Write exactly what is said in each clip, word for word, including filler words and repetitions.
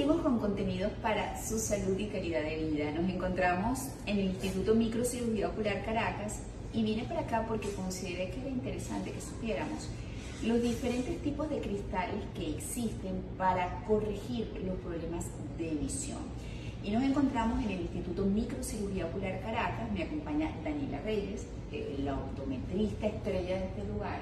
Seguimos con contenidos para su salud y calidad de vida. Nos encontramos en el Instituto Microcirugía Ocular Caracas y vine para acá porque consideré que era interesante que supiéramos los diferentes tipos de cristales que existen para corregir los problemas de visión. Y nos encontramos en el Instituto Microcirugía Ocular Caracas. Me acompaña Daniela Reyes, eh, la optometrista estrella de este lugar.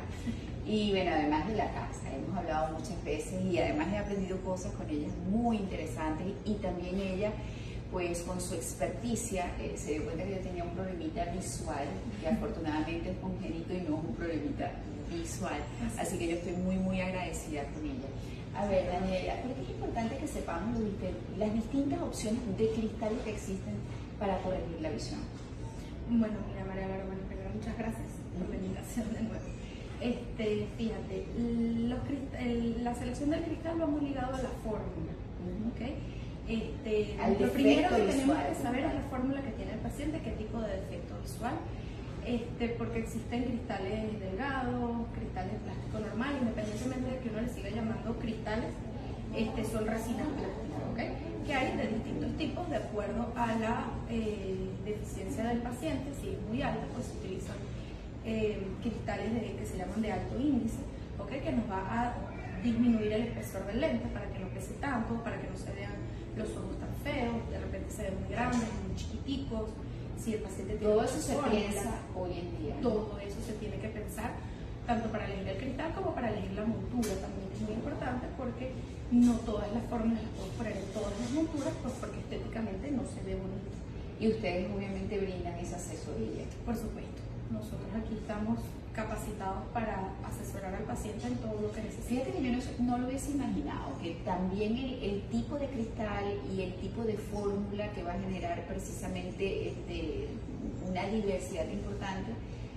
Y bueno, además de la casa, hemos hablado muchas veces y además he aprendido cosas con ella muy interesantes, y también ella, pues con su experticia, eh, se dio cuenta que yo tenía un problemita visual, que afortunadamente es congénito y no es un problemita visual, así que yo estoy muy muy agradecida con ella. A ver, Daniela, ¿por qué es importante que sepamos los, las distintas opciones de cristales que existen para corregir la visión? Bueno, mira, María Laura, bueno, primero muchas gracias por la invitación de nuevo. Este, fíjate, los el, la selección del cristal va muy ligado a la fórmula, ¿okay? Este, lo primero que tenemos que saber es la fórmula que tiene el paciente, qué tipo de defecto visual, este, porque existen cristales delgados, cristales de plástico normal, independientemente de que uno le siga llamando cristales, este, son resinas plásticas, ¿okay? Que hay de distintos tipos de acuerdo a la eh, deficiencia del paciente. Si es muy alta, pues se utilizan Eh, cristales de, que se llaman de alto índice, ¿okay? Que nos va a disminuir el espesor del lente para que no pese tanto, para que no se vean los ojos tan feos, de repente se ven muy grandes, muy chiquiticos. Si el paciente tiene todo eso se fórmula, piensa hoy en día, ¿no? Todo eso se tiene que pensar, tanto para elegir el cristal como para elegir la montura. También es muy importante porque no todas las fórmulas las podemos poner en todas las monturas, pues porque estéticamente no se ve bonito. Y ustedes obviamente brindan esa asesoría. Por supuesto. Nosotros aquí estamos capacitados para asesorar al paciente en todo lo que necesita. Fíjate que yo no, no lo hubiese imaginado, que también el, el tipo de cristal y el tipo de fórmula que va a generar precisamente este, una diversidad importante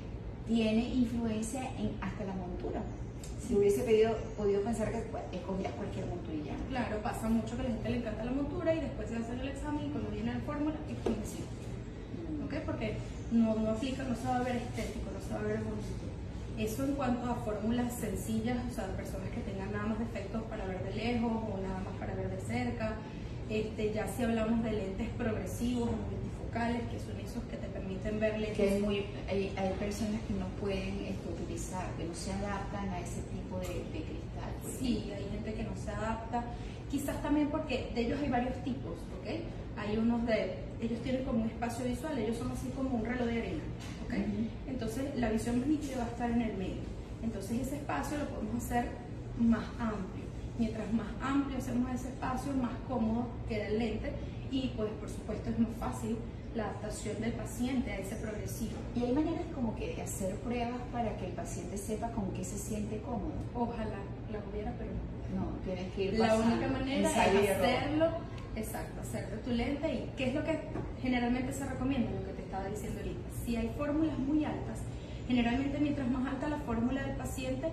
tiene influencia en hasta la montura. Si hubiese pedido, podido pensar que pues, escogías cualquier monturilla. Claro, pasa mucho que a la gente le encanta la montura y después se hace el examen y cuando viene la fórmula es conocido. ¿Okay? Porque no, no aplica, no se va a ver estético, no se va a ver bonito. Eso en cuanto a fórmulas sencillas, o sea, personas que tengan nada más defectos para ver de lejos o nada más para ver de cerca. Este, ya si hablamos de lentes progresivos o multifocales, que son esos que te permiten ver lentes. Que es muy, hay, hay personas que no pueden esto, utilizar, que no se adaptan a ese tipo de, de cristal. Sí, hay gente que no se adapta, quizás también porque de ellos hay varios tipos, ¿ok? Hay unos de, ellos tienen como un espacio visual, ellos son así como un reloj de arena, ¿ok? Uh-huh. Entonces la visión más nítida va a estar en el medio, entonces ese espacio lo podemos hacer más amplio. Mientras más amplio hacemos ese espacio, más cómodo queda el lente y pues por supuesto es más fácil la adaptación del paciente a ese progresivo. ¿Y hay maneras como que de hacer pruebas para que el paciente sepa con qué se siente cómodo? Ojalá la hubiera, pero no. No, tienes que ir La pasando, única manera es hacerlo, exacto, hacerte tu lente. ¿Y qué es lo que generalmente se recomienda? Lo que te estaba diciendo ahorita. Si hay fórmulas muy altas, generalmente mientras más alta la fórmula del paciente,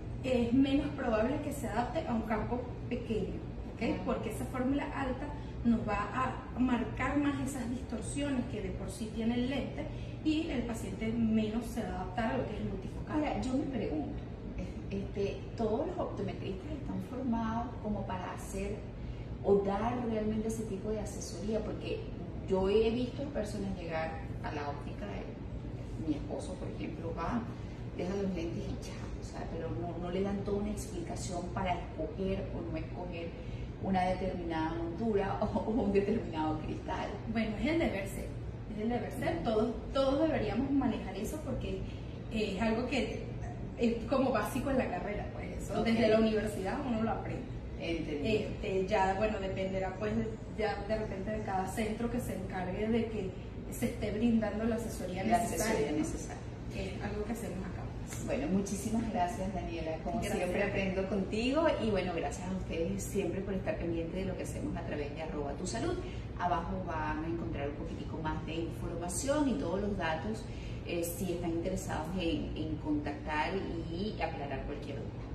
es menos probable que se adapte a un campo pequeño, ¿okay? Uh-huh. Porque esa fórmula alta nos va a marcar más esas distorsiones que de por sí tiene el lente y el paciente menos se va a adaptar a lo que es el multifocal. Ahora, yo me pregunto, este, ¿todos los optometristas están formados como para hacer o dar realmente ese tipo de asesoría? Porque yo he visto personas llegar a la óptica, de mi esposo por ejemplo va, deja los lentes y ya, o sea, pero no, no le dan toda una explicación para escoger o no escoger una determinada montura o, o un determinado cristal. Bueno, es el deber ser, es el deber ser, todos, todos deberíamos manejar eso porque eh, es algo que es como básico en la carrera, pues eso, okay. Desde la universidad uno lo aprende. Este, ya, bueno, dependerá pues ya de repente de cada centro que se encargue de que se esté brindando la asesoría la necesaria. Asesoría necesaria. Es algo que hacemos acá. Bueno, muchísimas gracias, Daniela. Como gracias. Siempre aprendo contigo y bueno, gracias a ustedes siempre por estar pendientes de lo que hacemos a través de arroba tu salud. Abajo van a encontrar un poquitico más de información y todos los datos eh, si están interesados en, en contactar y aclarar cualquier duda.